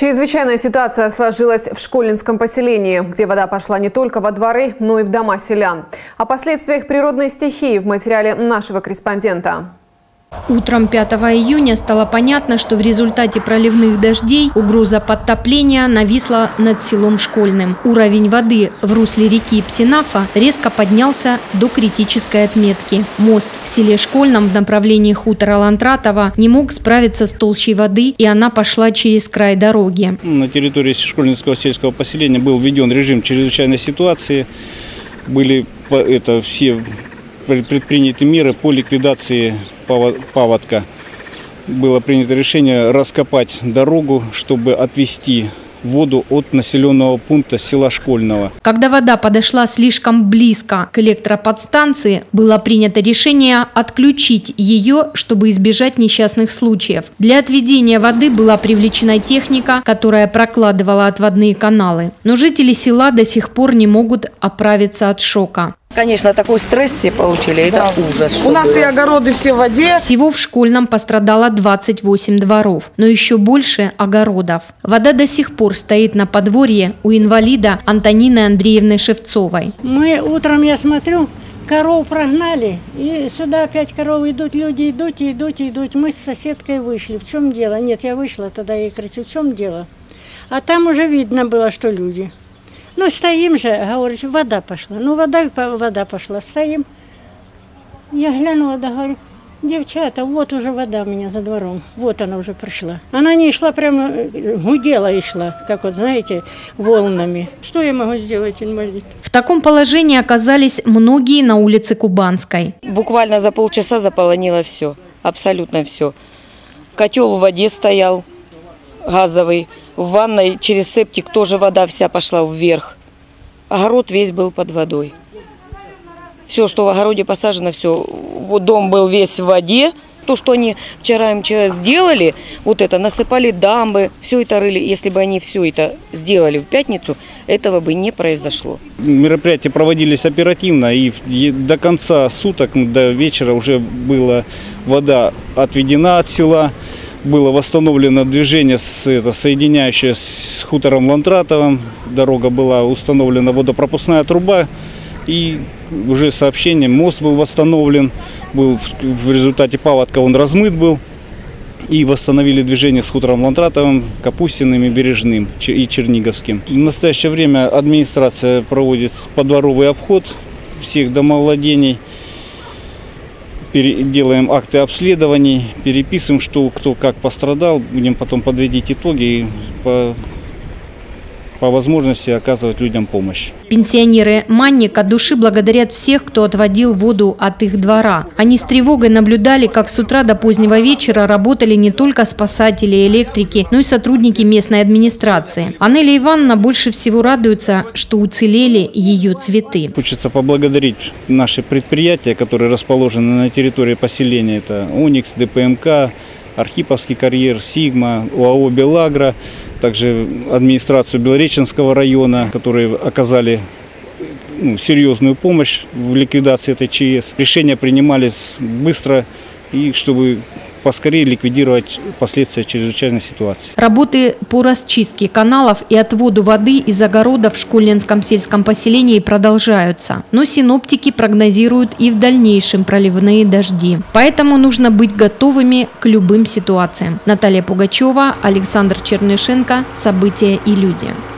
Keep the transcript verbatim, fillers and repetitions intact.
Чрезвычайная ситуация сложилась в Школьнинском поселении, где вода пошла не только во дворы, но и в дома селян. О последствиях природной стихии в материале нашего корреспондента. Утром пятого июня стало понятно, что в результате проливных дождей угроза подтопления нависла над селом Школьным. Уровень воды в русле реки Псинафа резко поднялся до критической отметки. Мост в селе Школьном в направлении хутора Лантратова не мог справиться с толщей воды, и она пошла через край дороги. На территории Школьнинского сельского поселения был введен режим чрезвычайной ситуации. Были это все предприняты меры по ликвидации паводка. Было принято решение раскопать дорогу, чтобы отвести воду от населенного пункта села Школьного. Когда вода подошла слишком близко к электроподстанции, было принято решение отключить ее, чтобы избежать несчастных случаев. Для отведения воды была привлечена техника, которая прокладывала отводные каналы. Но жители села до сих пор не могут оправиться от шока. Конечно, такой стресс все получили, это да. Ужас. У нас было. И огороды все в воде. Всего в Школьном пострадало двадцать восемь дворов, но еще больше огородов. Вода до сих пор стоит на подворье у инвалида Антонины Андреевны Шевцовой. Мы утром, я смотрю, коров прогнали, и сюда опять коровы идут, люди идут, и идут, и идут. Мы с соседкой вышли. В чем дело? Нет, я вышла, тогда ей кричу, в чем дело? А там уже видно было, что люди. Ну, стоим же, говорит, вода пошла. Ну, вода, вода пошла, стоим. Я глянула, да, говорю, девчата, вот уже вода у меня за двором. Вот она уже пришла. Она не шла, прямо гудела и шла, как вот, знаете, волнами. Что я могу сделать, инвалид? В таком положении оказались многие на улице Кубанской. Буквально за полчаса заполонило все, абсолютно все. Котел в воде стоял, газовый. В ванной через септик тоже вода вся пошла вверх. Огород весь был под водой. Все, что в огороде посажено, все. Вот дом был весь в воде. То, что они вчера эм че эс сделали, вот это, насыпали дамбы, все это рыли. Если бы они все это сделали в пятницу, этого бы не произошло. Мероприятия проводились оперативно, и до конца суток, до вечера уже была вода отведена от села. Было восстановлено движение, это, соединяющее с хутором Лантратовым. Дорога была установлена, водопропускная труба. И уже сообщение, мост был восстановлен. Был в результате паводка он размыт был. И восстановили движение с хутором Лантратовым, Капустиным и Бережным и Черниговским. В настоящее время администрация проводит подворовый обход всех домовладений. Делаем акты обследований, переписываем, что кто как пострадал, будем потом подводить итоги и по, по возможности оказывать людям помощь. Пенсионеры Манник от души благодарят всех, кто отводил воду от их двора. Они с тревогой наблюдали, как с утра до позднего вечера работали не только спасатели и электрики, но и сотрудники местной администрации. Анелия Ивановна больше всего радуется, что уцелели ее цветы. Хочется поблагодарить наши предприятия, которые расположены на территории поселения. Это Оникс, дэ пэ эм ка, Архиповский карьер, Сигма, о а о «Белагро», также администрацию Белореченского района, которые оказали ну, серьезную помощь в ликвидации этой че эс. Решения принимались быстро, и чтобы поскорее ликвидировать последствия чрезвычайной ситуации. Работы по расчистке каналов и отводу воды из огородов в Школьнинском сельском поселении продолжаются. Но синоптики прогнозируют и в дальнейшем проливные дожди. Поэтому нужно быть готовыми к любым ситуациям. Наталья Пугачева, Александр Чернышенко. События и люди.